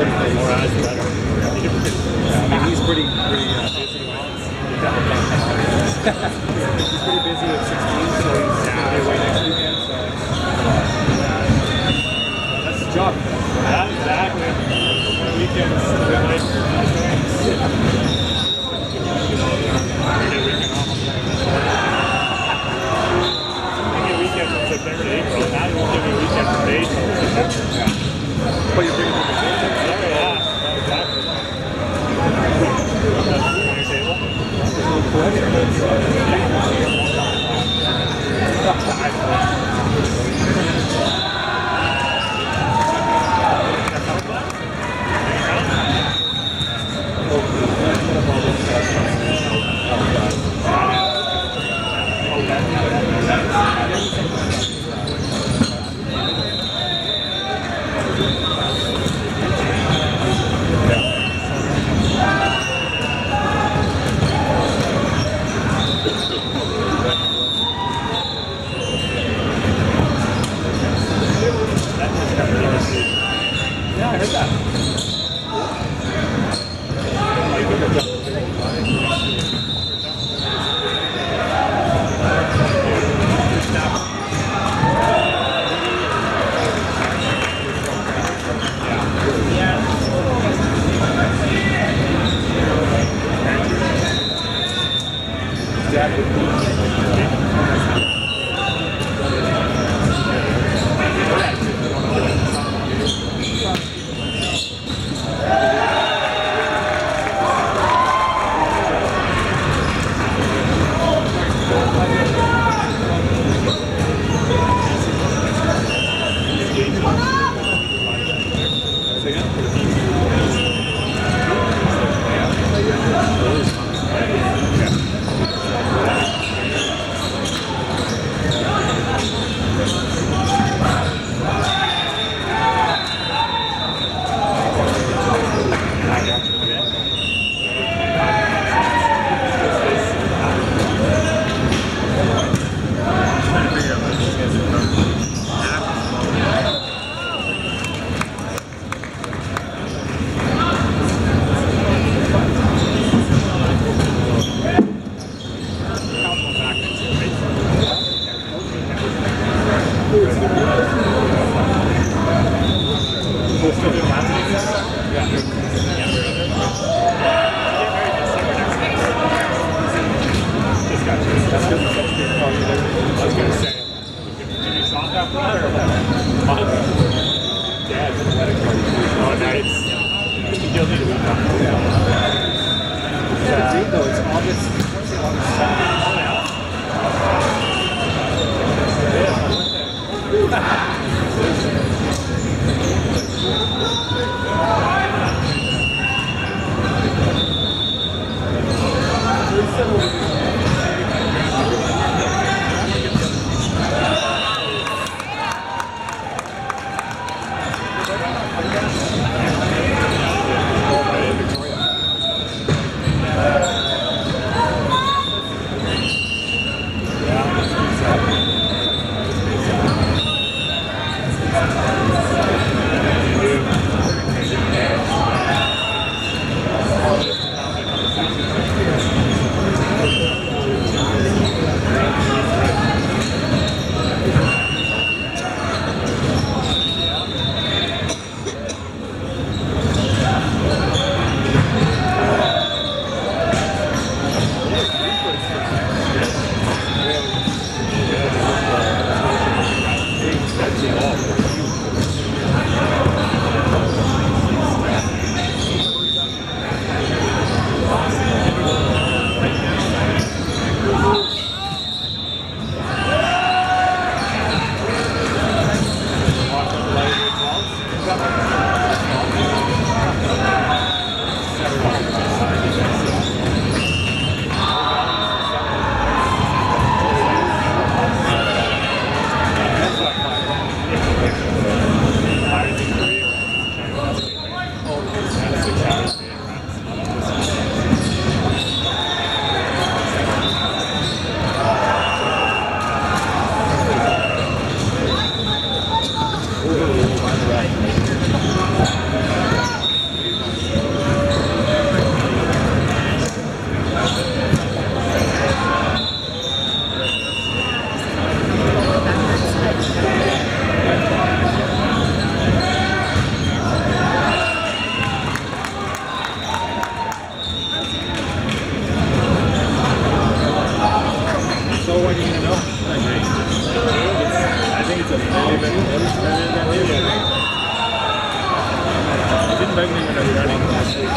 More eyes, the better. I mean, he's pretty busy. He's pretty busy at 16, so he's going to be away next weekend. So that's his job. Yeah, exactly. Weekends, weekend from September to April. Now you won't give me a weekend from May to September. But you're bringing people in. Yeah, exactly. pregnant when I was running last week.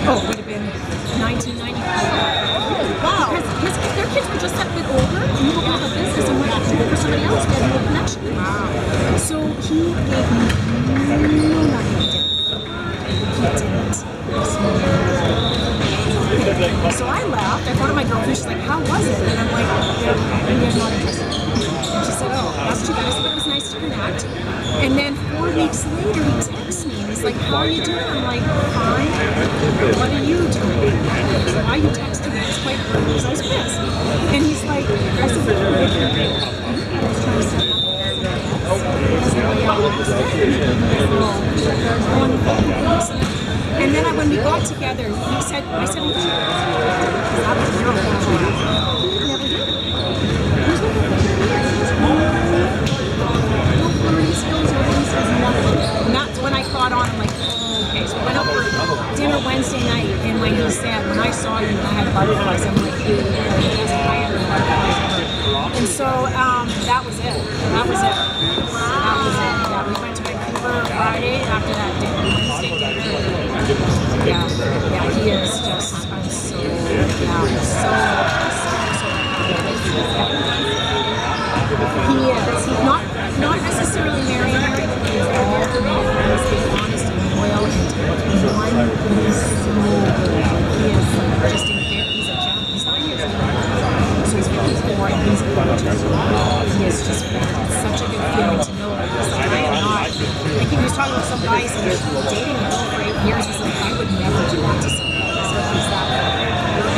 Oh, it would have been 1994. Wow. Because their kids were just that bit older, and we don't have a business, and went to work for somebody else. We had no connection. Wow. So he gave me no nothing. He didn't. So I laughed. I thought of my girlfriend. She's like, "How was it?" And I'm like, "Yeah, I'm not interested." And she said, "Oh, that's too bad." I said, "But it was nice to connect." And then 4 weeks later, he texts me and he's like, "How are you doing?" I'm like, "Fine. What are you doing?" So why are you texting me? It's quite rude because I was pissed. And he's like, I said, "What are you doing?" I was trying to say, and then when we got together, he said, I said, "Never did." And that's when I caught on. I'm like, oh, okay. So we went out for dinner Wednesday night, and when he said, "When I saw you, I had butterflies," I'm like, "You're the best I ever had butterflies ever." And so that was it. That was it. That was it. Yeah, we went to Vancouver Friday after that Wednesday dinner. Yeah, he is just, I'm so he is. He's not necessarily married, but he's all committed. He's being honest and loyal, and one is so good. He is just incredible. He's a gem. He's 9 years old, so he's 54, and he's gorgeous. He is just such a good feeling to know that he's like, I am not. Like he was talking about some guys and he's dating a girl for 8 years. He's like, I would never do that to somebody. So he's that way.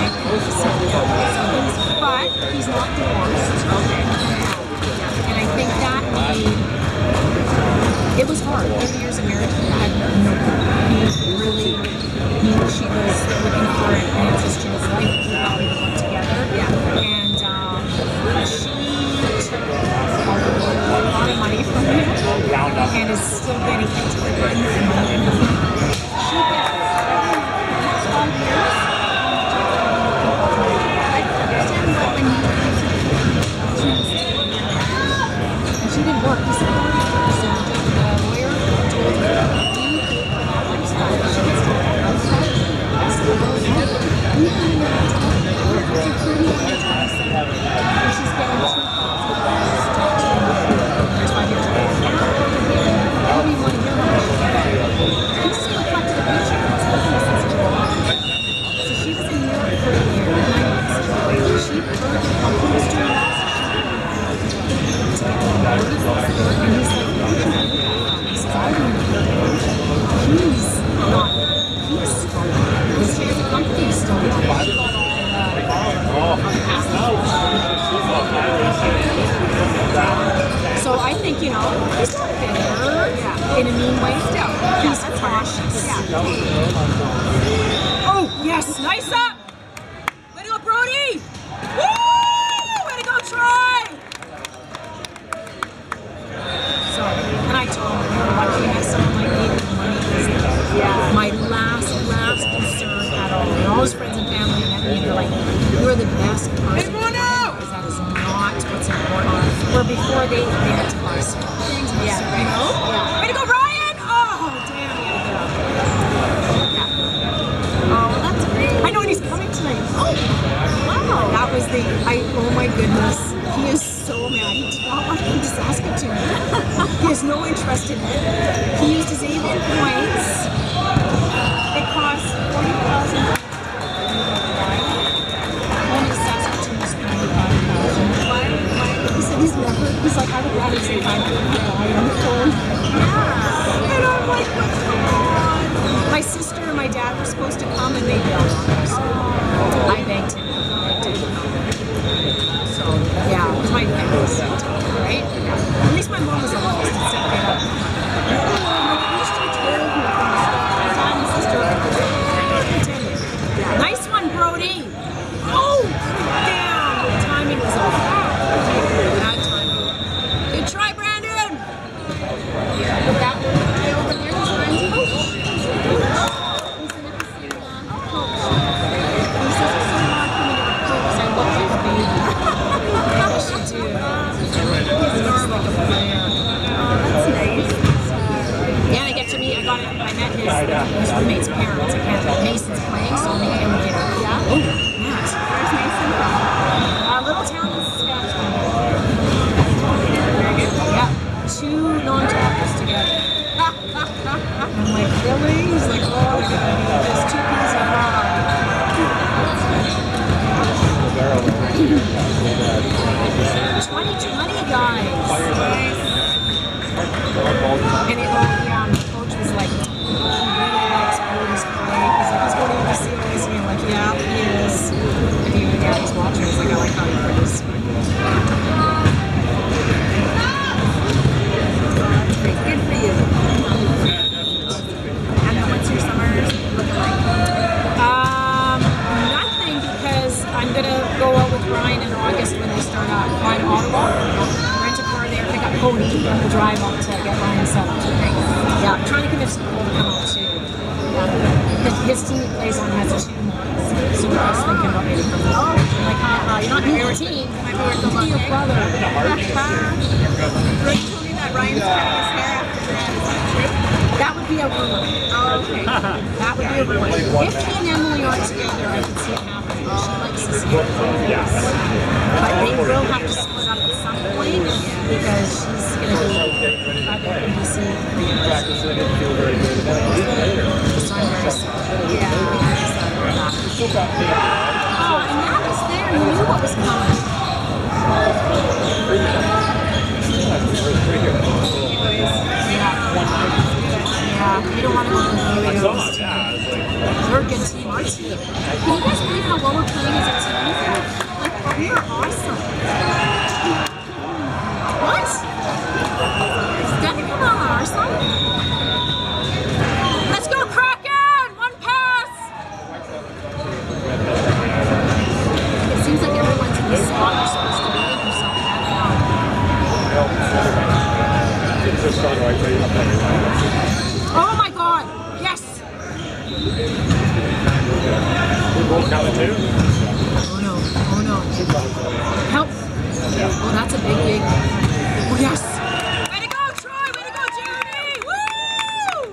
But he's not divorced. Okay. And I think that it was hard. 30 years of marriage, he had no clue. He really knew she was looking for an answers to his life. We thought we would work together. Yeah. And she took a lot of money from him and is still getting into it. She gets 12 years. I understand what when you and she didn't work. He said, so the lawyer told her, "You pay for that lifestyle." She gets to work outside. And she's getting $2,000 there's 5 years ago. What do you want to hear about? He's still reflected a picture. So she was in Europe for a year, 9 months. She heard how he was doing that. And he's like, he says, I don't know. He's not. He's strong. Because he has a company still. So I think, he's not bitter in a mean way still. He's cautious. Oh, yes. Nice up. Way to go, Brody. Woo! Way to go, Troy. So, and I told him, you're lucky to have someone like me with money is my last concern at all. And all his friends and family met me and they're like, you're the best person. Because that is not what's important. Where before they had to buy certain things. Way to go, Ryan! Oh, damn, he had to get up. Yeah. Oh, that's great. I know, and he's coming tonight. Oh, wow. That was oh my goodness. He is so mad. He did not want me to Saskatoon. He has no interest in it. He used his avian points. It cost $40,000. Only Saskatoon is $45,000. He said he's like, I would rather say $500 on the phone. Yeah. And I'm like, what's going on? My sister and my dad were supposed to come and they bailed on us. So I begged him. So, yeah, it was my family's seat, right? Yeah. At least my mom was always to set it up. Nice one, Brody. Oh, damn. The timing was off. Bad timing. Good try, Brandon. That one over here was Brandon. He says it's so hard for me to cook because I love his baby. I should do. drive up to get Ryan set up. Yeah, I'm trying to convince Nicole to come out too. His team he plays on has 2 months, so we're just thinking about maybe coming out. Like, you're not new to the team. Be your brother. Ray told me that Ryan's cutting his hair after that. That would be a rumor. Oh, okay. That would be a rumor. If he and Emily aren't together, I can see it happening. She likes to see it. But they will have to split up at some point because she's going to be either in BC. So I'm very sorry. Yeah. Oh, and that was there. You knew what was coming. Yeah, you don't want to go to the New They're a good team. Our team. Can you guys believe how well we're playing as a team? Like, we are awesome. What? Is that come on our side? Let's go, Kraken! 1 pass! It seems like everyone's in the spot they're supposed to be in or something. Oh my god! Yes! Oh no, oh no. Help! Oh, that's a big. Oh yes! Way to go, Troy! Way to go, Jeremy! Woo!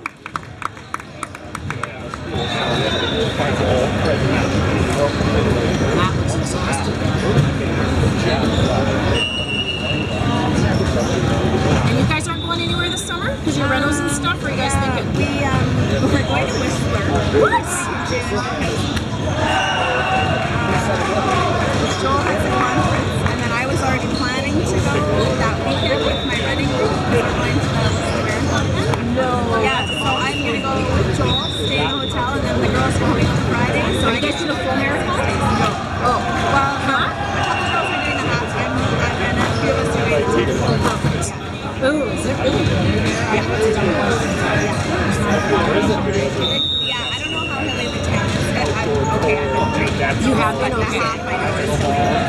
That was exhausting. And you guys aren't going anywhere this summer? Because you're renos and stuff? Or are you guys thinking? We're going to Whistler. What? Joel has a conference, and then I was already planning to go that weekend with my running group. We're going to the Whistler Marathon. No. Yeah, so I'm going to go with Joel, stay in the hotel, and then the girls go home on Friday. So Are you guys doing a full marathon? No. Oh. Well, no. A couple girls are doing the half. And a few of us are doing the 10. Perfect. Ooh, is it really? Yeah, that's a dumb question. Yeah, I don't know how Hilly the 10 is. I'm okay, I've been training. You have been The okay. half, I know is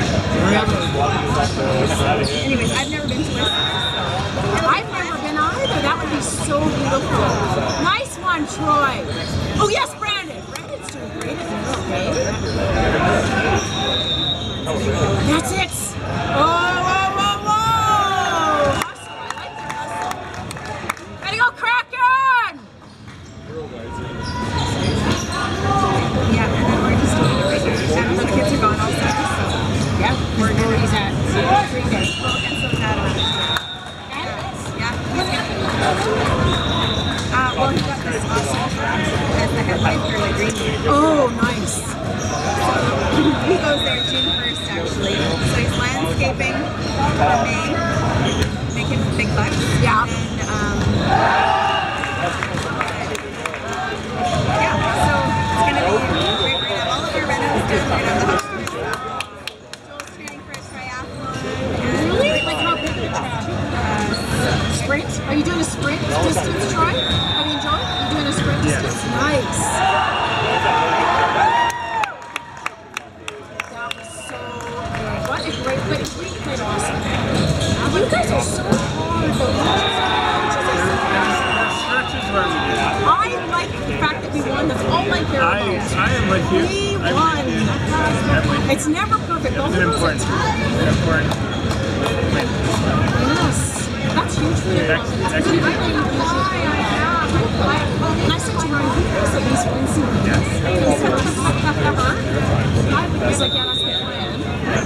Really? Anyways, I've never been to Whistler. I've never been either. That would be so beautiful. Nice one, Troy. Oh yes, Brandon. Brandon's doing great. Okay. That's it. Whoa, whoa, whoa, whoa! Hustle. I like their hustle. Ready to go, Kraken! Yeah, and then we're just doing it. And the kids are gone also. Yeah, we're doing that. 3 days. Well, and so is Adam. Yeah, he's well, he got this awesome as the headline for the Green. Oh, nice. He goes there June 1st, actually. So he's landscaping for May, making big bucks. Yeah. And, yeah, so it's going to be great. We're going to have all of our renos done. We're going to have the house tour. Joel's training for a triathlon. Really? Like how big of a triathlon? Sprint? Are you doing a sprint distance, Troy? Have you enjoyed? You're doing a sprint distance? Nice. That was so good. What a great way. We played awesome. You guys are so hard. I like the fact that we won. That's all I care about. I am with you. We won. It's never perfect. Both of those are tight. Yes. That's huge for you. And I said to Ryan, can you guys at least win some of this? He's like, yeah, that's the plan.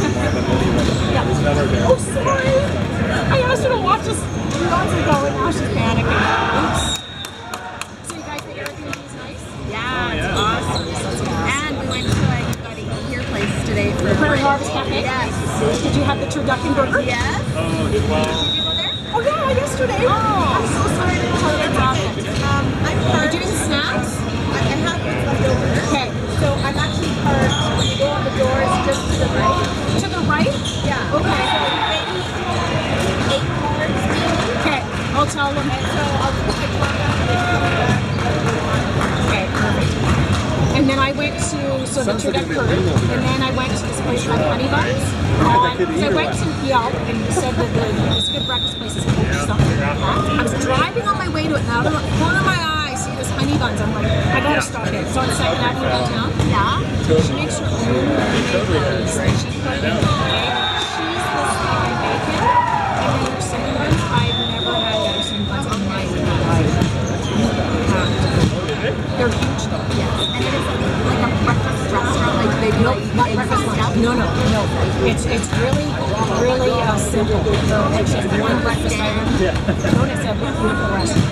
Yeah. Oh, sorry. I asked her to watch us months ago, and now she's panicking. Oops. So you guys think everything is nice? Yeah, it's awesome. And we went to got to eat here place today for Prairie Harvest Cafe? Yes. Did you have the turducken burger? Yes. Did you go there? Oh yeah, yesterday. Oh, I'm so sorry to tell you about it. I'm Are parked. you doing snacks? I have what's left over. Okay. So I'm actually parked. When you go on the door, it's just to the right. To the right? Yeah. Okay. So maybe 8 cars. Okay. I'll tell them. And so I'll put my car down. Okay, perfect. And then I went to, so the Turdek Curry, and then I went to this place called Honey Buns. So I went to Yelp and said that this good breakfast place is called something like that. I was driving on my way to it, and out of the corner of my eye, I see this Honey Buns. I'm like, I gotta stop it. So on 2nd Avenue downtown. Yeah. She makes her own buns, and she put it in the egg, cheese, this like and bacon, and then her cinnamon buns. I've never had better cinnamon buns in my life. They're huge though. Yes. And it is like a breakfast restaurant, like big No, like not eggs and breakfast stuff. lunch. No. It's really simple. It's just one breakfast item. Known as a beautiful restaurant.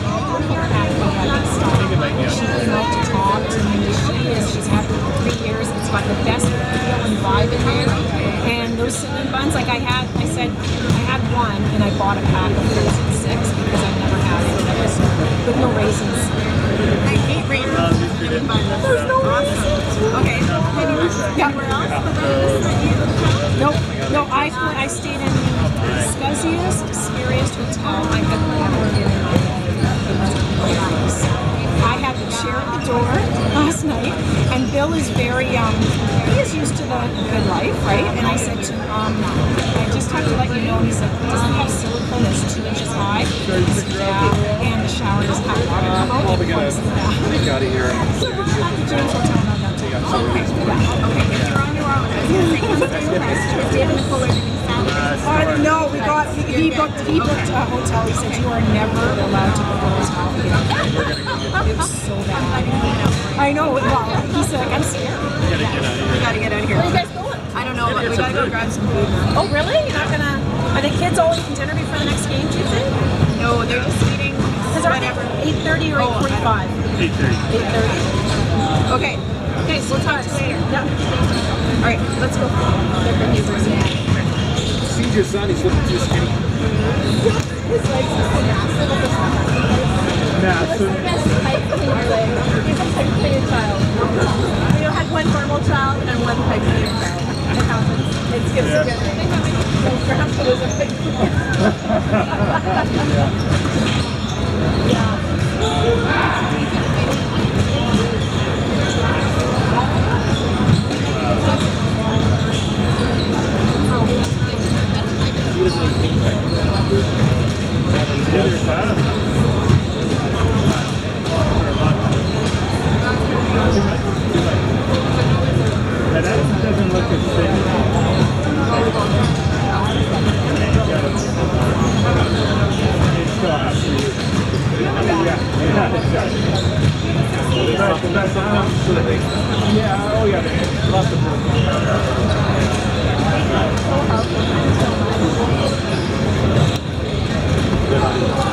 She came out to talk to me. She's had it for 3 years. It's got the best feel and vibe in there. And those cinnamon buns, like I said I had one and I bought a pack of 6 because I've never had it. With no raisins. I hate raisins. Cinnamon buns. There's no raisins. Okay. Have you worked somewhere else? No, I stayed in the scariest hotel I have ever been in my life. I had the chair at the door last night, and Bill is very, he is used to the good life, right? And I said to him, I just have to let you know, he said, does it have silicone that's 2 inches high? I said, yeah, and the shower doesn't have water come out. Get out of here. So we're at the James Hotel now downtown. Okay. Okay. If you're on your own, I was going to say, come stay with us. Is David Nicole everything set? No, he booked a hotel. He said you are never allowed to book a hotel again. It was so bad. I know. Well, he's like, I'm scared. We gotta get out of here. Where are you guys going? I don't know, but we gotta go grab some food now. Oh, really? You're not gonna? Are the kids all eating dinner before the next game? Do you think? No, they're just eating whatever. 8:30 or 8:45? 8:30. 8:30. Okay. Okay, so we'll talk to you later. Yeah. All right, let's go. See your son, he's looking too skinny. His legs are so massive at the time. Massive. Best height in your legs. He's a peg-fitted child. We had one normal child and one peg-fitted child. It happens. It's schizophrenic. So perhaps it was a peg-fitted. That doesn't look as yeah, oh yeah, lots of